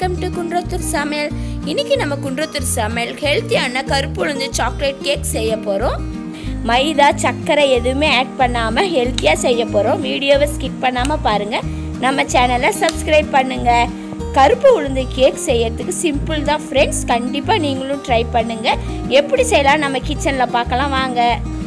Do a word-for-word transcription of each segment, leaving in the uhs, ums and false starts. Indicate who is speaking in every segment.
Speaker 1: Welcome to Kundrathur சமையல். இன்னைக்கு நம்ம குன்றத்தூர் சமையல் ஹெல்த்தியான கருப்பு உளுந்து சாக்லேட் கேக் செய்ய போகிறோம். மைதா சர்க்கரை எதுவுமே ஆட் பண்ணாமல் ஹெல்த்தியாக செய்ய போகிறோம். வீடியோவை ஸ்கிப் பண்ணாமல் பாருங்கள். நம்ம சேனலை சப்ஸ்கிரைப் பண்ணுங்கள். கருப்பு உளுந்து கேக் செய்யறதுக்கு சிம்பிள் தான் ஃப்ரெண்ட்ஸ். கண்டிப்பாக நீங்களும் ட்ரை பண்ணுங்கள். எப்படி செய்யலாம் நம்ம கிச்சனில் பார்க்கலாம் வாங்க.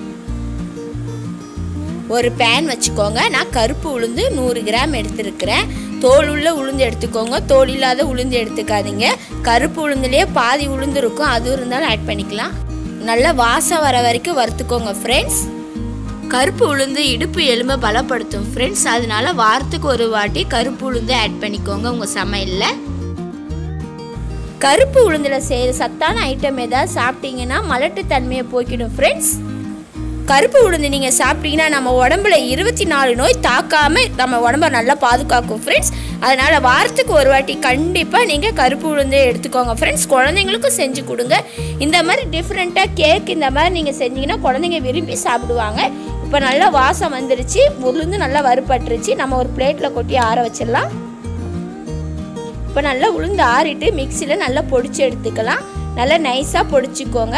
Speaker 1: ஒரு பேன் வச்சுக்கோங்க. நான் கருப்பு உளுந்து நூறு கிராம் எடுத்துருக்கிறேன். தோல் உள்ள உளுந்து எடுத்துக்கோங்க, தோல் இல்லாத உளுந்து எடுத்துக்காதீங்க. கருப்பு உளுந்துலேயே பாதி உளுந்து இருக்கும், அது இருந்தாலும் ஆட் பண்ணிக்கலாம். நல்லா வாசம் வர வரைக்கும் வறுத்துக்கோங்க ஃப்ரெண்ட்ஸ். கருப்பு உளுந்து இடுப்பு எலும்பை பலப்படுத்தும் ஃப்ரெண்ட்ஸ். அதனால வாரத்துக்கு ஒரு வாட்டி கருப்பு உளுந்து ஆட் பண்ணிக்கோங்க உங்கள் சமையலில். கருப்பு உளுந்தில் செய்கிற சத்தான ஐட்டம் ஏதாவது சாப்பிட்டீங்கன்னா மலட்டு தன்மையை போக்கிடும் ஃப்ரெண்ட்ஸ். கருப்பு உளுந்து நீங்கள் சாப்பிட்டீங்கன்னா நம்ம உடம்புல இருபத்தி நாலு நோய் தாக்காமல் நம்ம உடம்பை நல்லா பாதுகாக்கும் ஃப்ரெண்ட்ஸ். அதனால் வாரத்துக்கு ஒரு வாட்டி கண்டிப்பாக நீங்கள் கருப்பு உளுந்து எடுத்துக்கோங்க ஃப்ரெண்ட்ஸ். குழந்தைங்களுக்கும் செஞ்சு கொடுங்க. இந்த மாதிரி டிஃப்ரெண்ட்டாக கேக் இந்த மாதிரி நீங்கள் செஞ்சீங்கன்னா குழந்தைங்க விரும்பி சாப்பிடுவாங்க. இப்போ நல்லா வாசம் வந்துருச்சு, உளுந்து நல்லா வறுபட்டுருச்சு. நம்ம ஒரு பிளேட்டில் கொட்டி ஆற வச்சிடலாம். இப்போ நல்லா உளுந்து ஆறிட்டு மிக்சியில் நல்லா பொடிச்சு எடுத்துக்கலாம். நல்லா நைஸாக பொடிச்சிக்கோங்க.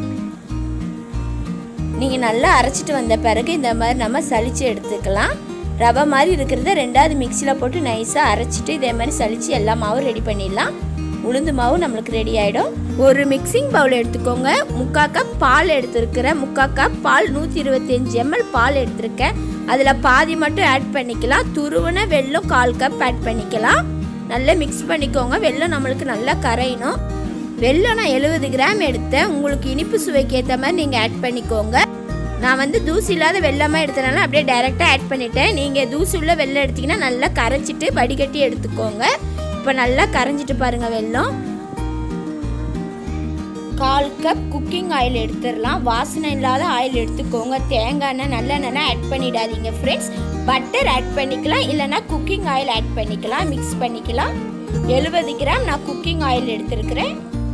Speaker 1: நீங்கள் நல்லா அரைச்சிட்டு வந்த பிறகு இந்த மாதிரி நம்ம சலித்து எடுத்துக்கலாம். ரவை மாதிரி இருக்கிறத ரெண்டாவது மிக்சியில் போட்டு நைஸாக அரைச்சிட்டு இதே மாதிரி சலித்து எல்லா மாவும் ரெடி பண்ணிடலாம். உளுந்து மாவு நம்மளுக்கு ரெடி ஆகிடும். ஒரு மிக்சிங் பவுல் எடுத்துக்கோங்க. முக்கால் கப் பால் எடுத்துருக்கிறேன். முக்கால் கப் பால் நூற்றி இருபத்தஞ்சி எம்எல் பால் எடுத்துருக்கேன். அதில் பாதி மட்டும் ஆட் பண்ணிக்கலாம். துருவன வெல்லம் கால் கப் ஆட் பண்ணிக்கலாம். நல்லா மிக்ஸ் பண்ணிக்கோங்க. வெல்லம் நம்மளுக்கு நல்லா கரையணும். வெல்லம் நான் எழுபது கிராம் எடுத்தேன். உங்களுக்கு இனிப்பு சுவைக்கு ஏற்ற மாதிரி நீங்கள் ஆட் பண்ணிக்கோங்க. நான் வந்து தூசி இல்லாத வெல்லமாக எடுத்தனால அப்படியே டைரெக்டாக ஆட் பண்ணிட்டேன். நீங்கள் தூசி உள்ள வெல்லம் எடுத்திங்கன்னா நல்லா கரைச்சிட்டு வடிகட்டி எடுத்துக்கோங்க. இப்போ நல்லா கரைஞ்சிட்டு பாருங்கள் வெல்லம். கால் கப் குக்கிங் ஆயில் எடுத்துடலாம். வாசனை இல்லாத ஆயில் எடுத்துக்கோங்க. தேங்காய் எண்ணெய் நல்லெண்ணெய் ஆட் பண்ணிடாதீங்க ஃப்ரெண்ட்ஸ். பட்டர் ஆட் பண்ணிக்கலாம், இல்லைனா குக்கிங் ஆயில் ஆட் பண்ணிக்கலாம். மிக்ஸ் பண்ணிக்கலாம். எழுபது கிராம் நான் குக்கிங் ஆயில் எடுத்துருக்கிறேன்.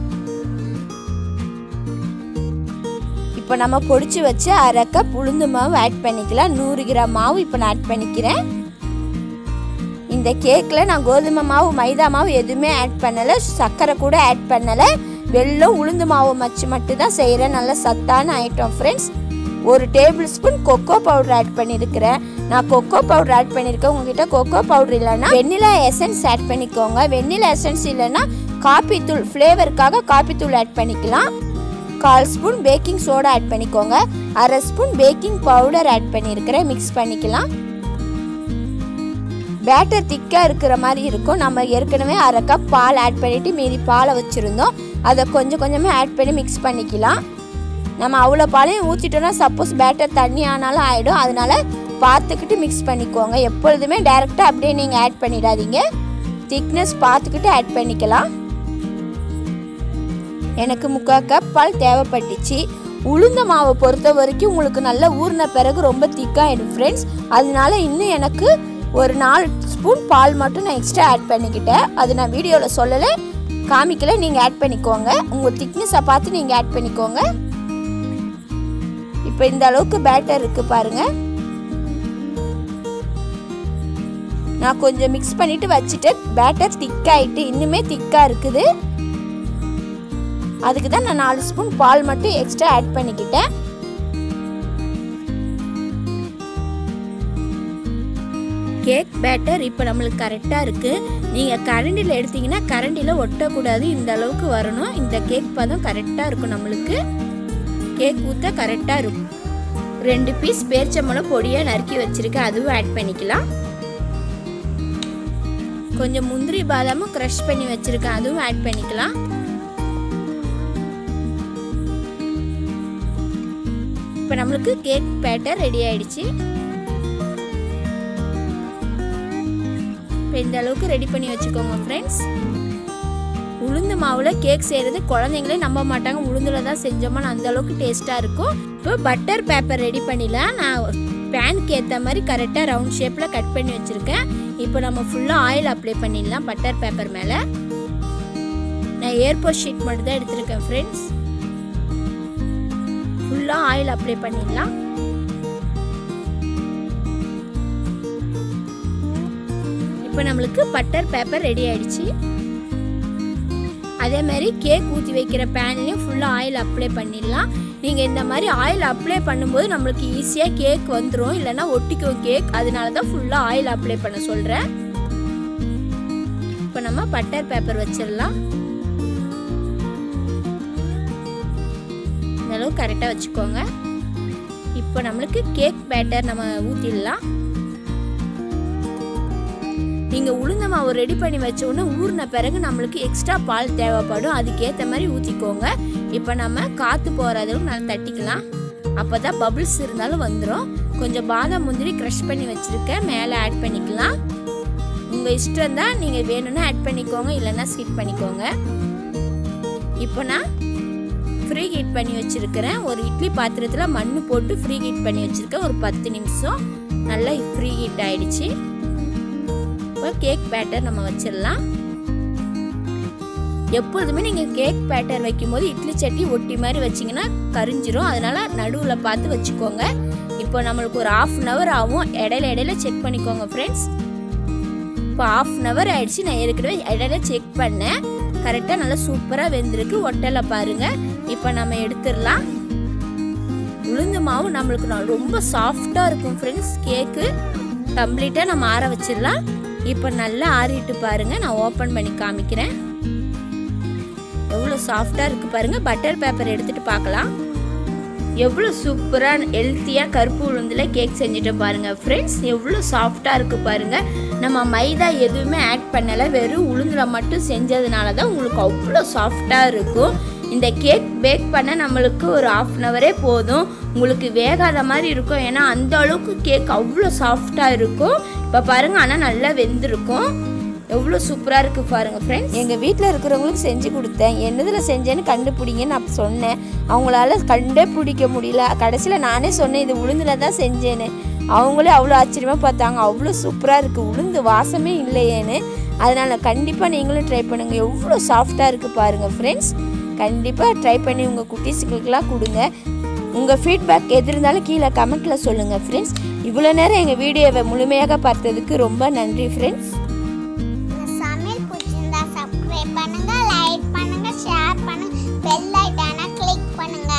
Speaker 1: இப்போ நம்ம பொடிச்சு வச்சு அரை கப் உளுந்து மாவு ஆட் பண்ணிக்கலாம். நூறு கிராம் மாவு இப்போ நான் ஆட் பண்ணிக்கிறேன். இந்த கேக்கில் நான் கோதுமை மாவு மைதா மாவு எதுவுமே ஆட் பண்ணலை, சர்க்கரை கூட ஆட் பண்ணலை. வெல்லம் உளுந்து மாவு வச்சு மட்டும் தான் செய்கிறேன். நல்ல சத்தான ஐட்டம் ஃப்ரெண்ட்ஸ். ஒரு tablespoon cocoa powder add பண்ணியிருக்கிறேன். நான் கொக்கோ பவுடர் ஆட் பண்ணியிருக்கேன். உங்ககிட்ட கொக்கோ பவுடர் இல்லைன்னா வெண்ணிலா எசன்ஸ் ஆட் பண்ணிக்கோங்க. வெண்ணிலா எசன்ஸ் இல்லைன்னா காப்பி தூள், ஃப்ளேவருக்காக காப்பி தூள் ஆட் பண்ணிக்கலாம். கால் ஸ்பூன் பேக்கிங் சோடா ஆட் பண்ணிக்கோங்க. அரை ஸ்பூன் பேக்கிங் பவுடர் ஆட் பண்ணியிருக்கிறேன். மிக்ஸ் பண்ணிக்கலாம். பேட்டர் திக்காக இருக்கிற மாதிரி இருக்கும். நம்ம ஏற்கனவே அரை கப் பால் ஆட் பண்ணிவிட்டு மீதி பாலை வச்சுருந்தோம். அதை கொஞ்சம் கொஞ்சமாக ஆட் பண்ணி மிக்ஸ் பண்ணிக்கலாம். நம்ம அவ்வளோ பாலையும் ஊற்றிட்டோன்னா சப்போஸ் பேட்டர் தண்ணி ஆனாலும் ஆகிடும். அதனால் பார்த்துக்கிட்டு மிக்ஸ் பண்ணிக்கோங்க. எப்பொழுதுமே டைரெக்டாக அப்படியே நீங்கள் ஆட் பண்ணிடாதீங்க. திக்னஸ் பார்த்துக்கிட்டு ஆட் பண்ணிக்கலாம். எனக்கு முக்கால் கப் பால் தேவைப்பட்டுச்சு. உளுந்த மாவை பொறுத்த வரைக்கும் உங்களுக்கு நல்லா ஊறின பிறகு ரொம்ப திக்காகிடும் ஃப்ரெண்ட்ஸ். அதனால இன்னும் எனக்கு ஒரு நாலு ஸ்பூன் பால் மட்டும் நான் எக்ஸ்ட்ரா ஆட் பண்ணிக்கிட்டேன். அது நான் வீடியோவில் சொல்லலை, காமிக்கல. நீங்கள் ஆட் பண்ணிக்கோங்க. உங்கள் திக்னஸை பார்த்து நீங்கள் ஆட் பண்ணிக்கோங்க. இப்போ இந்த அளவுக்கு பேட்டர் இருக்குது பாருங்கள். நான் கொஞ்சம் மிக்ஸ் பண்ணிவிட்டு வச்சுட்டு பேட்டர் திக்காயிட்டு இன்னுமே திக்காக இருக்குது. அதுக்கு தான் நான் நாலு ஸ்பூன் பால் மட்டும் எக்ஸ்ட்ரா ஆட் பண்ணிக்கிட்டேன். கேக் பேட்டர் இப்போ நம்மளுக்கு கரெக்டாக இருக்குது. நீங்கள் கரண்டியில் எடுத்தீங்கன்னா கரண்டியில் ஒட்டக்கூடாது. இந்த அளவுக்கு வரணும். இந்த கேக் பதம் கரெக்டாக இருக்கும். நம்மளுக்கு கேக் ஊற்ற கரெக்டாக இருக்கும். ரெண்டு பீஸ் பேரிச்சம்பழம் பொடியாக நறுக்கி வச்சுருக்கேன், அதுவும் ஆட் பண்ணிக்கலாம். கொஞ்சம் முந்திரி பாதாமும் க்ரஷ் பண்ணி வச்சுருக்கேன், அதுவும் ஆட் பண்ணிக்கலாம். இப்போ நம்மளுக்கு கேக் பேட்டர் ரெடி ஆயிடுச்சு. இப்போ இந்த அளவுக்கு ரெடி பண்ணி வச்சுக்கோங்க ஃப்ரெண்ட்ஸ். உளுந்து மாவில் கேக் செய்கிறது குழந்தைங்களே நம்ப மாட்டாங்க. உளுந்தில் தான் செஞ்சோமா அந்த அளவுக்கு டேஸ்ட்டாக இருக்கும். இப்போ பட்டர் பேப்பர் ரெடி பண்ணிடலாம். நான் பேனுக்கு ஏற்ற மாதிரி கரெக்டாக ரவுண்ட் ஷேப்பில் கட் பண்ணி வச்சுருக்கேன். இப்போ நம்ம ஃபுல்லாக ஆயில் அப்ளை பண்ணிடலாம் பட்டர் பேப்பர் மேலே. நான் ஏர்போர்ட் ஷீட் மட்டும் தான் எடுத்துருக்கேன் ஃப்ரெண்ட்ஸ். ஃபுல்லாக ஆயில் அப்ளை பண்ணிடலாம். இப்போ நம்மளுக்கு பட்டர் பேப்பர் ரெடி ஆயிடுச்சு. அதே மாதிரி கேக் ஊற்றி வைக்கிற பேன்லேயும் ஃபுல்லாக ஆயில் அப்ளை பண்ணிடலாம். நீங்கள் இந்த மாதிரி ஆயில் அப்ளை பண்ணும்போது நம்மளுக்கு ஈஸியாக கேக் வந்துடும், இல்லைன்னா ஒட்டிக்கும் கேக். அதனால தான் ஃபுல்லாக ஆயில் அப்ளை பண்ண சொல்கிறேன். இப்போ நம்ம பட்டர் பேப்பர் வச்சிடலாம். இந்த அளவு கரெக்டாக வச்சுக்கோங்க. இப்போ நம்மளுக்கு கேக் பேட்டர் நம்ம ஊற்றிடலாம். நீங்கள் உளுந்த மாவு ரெடி பண்ணி வச்ச உடனே ஊறின பிறகு நம்மளுக்கு எக்ஸ்ட்ரா பால் தேவைப்படும், அதுக்கேற்ற மாதிரி ஊற்றிக்கோங்க. இப்போ நம்ம காற்று போகிற அளவுக்கு நல்லா தட்டிக்கலாம். அப்போ தான் பபிள்ஸ் இருந்தாலும் வந்துடும். கொஞ்சம் பாதாம் முந்திரி க்ரஷ் பண்ணி வச்சுருக்கேன், மேலே ஆட் பண்ணிக்கலாம். உங்கள் இஷ்டம் தான், நீங்கள் வேணும்னா ஆட் பண்ணிக்கோங்க, இல்லைன்னா ஸ்கிப் பண்ணிக்கோங்க. இப்போ நான் ஃப்ரீ ஹீட் பண்ணி வச்சுருக்கிறேன். ஒரு இட்லி பாத்திரத்தில் மண் போட்டு ஃப்ரீ ஹீட் பண்ணி வச்சுருக்கேன். ஒரு பத்து நிமிஷம் நல்லா ஃப்ரீ ஹீட் ஆகிடுச்சு. இப்போ கேக் பேட்டர் நம்ம வச்சிடலாம். எப்பொழுதுமே நீங்கள் கேக் பேட்டர் வைக்கும்போது இட்லி சட்டி ஒட்டி மாதிரி வச்சிங்கன்னா கரிஞ்சிரும், அதனால் நடுவில் பார்த்து வச்சுக்கோங்க. இப்போ நம்மளுக்கு ஒரு ஆஃப் அன் ஹவர் ஆகும், இடையில இடையில செக் பண்ணிக்கோங்க ஃப்ரெண்ட்ஸ். இப்போ ஆஃப் அன் ஹவர் ஆகிடுச்சு. நான் ஏற்கனவே இடையில செக் பண்ணேன், கரெக்டாக நல்லா சூப்பராக வெந்திருக்கு, ஒட்டலை பாருங்கள். இப்போ நம்ம எடுத்துடலாம். உளுந்து மாவு நம்மளுக்கு ரொம்ப சாஃப்டாக இருக்கும் ஃப்ரெண்ட்ஸ். கேக்கு கம்ப்ளீட்டாக நம்ம ஆற வச்சிடலாம். இப்போ நல்லா ஆறிட்டு பாருங்கள், நான் ஓப்பன் பண்ணி காமிக்கிறேன். எவ்வளோ சாஃப்டாக இருக்குது பாருங்கள். பட்டர் பேப்பர் எடுத்துகிட்டு பார்க்கலாம். எவ்வளோ சூப்பராக ஹெல்த்தியாக கருப்பு உளுந்தில் கேக் செஞ்சுட்டு பாருங்கள் ஃப்ரெண்ட்ஸ். எவ்வளோ சாஃப்டாக இருக்குது பாருங்கள். நம்ம மைதா எதுவுமே ஆட் பண்ணலை, வெறும் உளுந்தில் மட்டும் செஞ்சதுனால தான் உங்களுக்கு அவ்வளோ சாஃப்டாக இருக்கும். இந்த கேக் பேக் பண்ண நம்மளுக்கு ஒரு ஆஃப் அன் ஹவரே போதும். உங்களுக்கு வேகாத மாதிரி இருக்கும், ஏன்னா அந்த அளவுக்கு கேக் அவ்வளோ சாஃப்டாக இருக்கும். இப்போ பாருங்கள், ஆனால் நல்லா வெந்திருக்கும். எவ்வளோ சூப்பராக இருக்குது பாருங்கள் ஃப்ரெண்ட்ஸ். எங்கள் வீட்டில் இருக்கிறவங்களுக்கு செஞ்சு கொடுத்தேன். என்னதில் செஞ்சேன்னு கண்டுபிடிங்கன்னு நான் சொன்னேன். அவங்களால கண்டே பிடிக்க முடியல. கடைசியில் நானே சொன்னேன் இது உளுந்தில் தான் செஞ்சேன்னு. அவங்களே அவ்வளோ ஆச்சரியமாக பார்த்தாங்க, அவ்வளோ சூப்பராக இருக்குது, உளுந்து வாசமே இல்லையேன்னு. அதனால் கண்டிப்பாக நீங்களும் ட்ரை பண்ணுங்கள். எவ்வளோ சாஃப்டாக இருக்குது பாருங்கள் ஃப்ரெண்ட்ஸ். கண்டிப்பாக ட்ரை பண்ணி உங்கள் குட்டீஸுக்கெல்லாம் கொடுங்க. உங்கள் ஃபீட்பேக் எது இருந்தாலும் கீழே கமெண்ட்டில் சொல்லுங்கள் ஃப்ரெண்ட்ஸ். இவ்வளோ நேரம் எங்கள் வீடியோவை முழுமையாக பார்த்ததுக்கு ரொம்ப நன்றி ஃப்ரெண்ட்ஸ்.
Speaker 2: சமையல் பிடிச்சிருந்தா சப்ஸ்கிரைப் பண்ணுங்கள், லைக் பண்ணுங்கள், ஷேர் பண்ணுங்கள், பெல் ஐகானை கிளிக் பண்ணுங்கள்.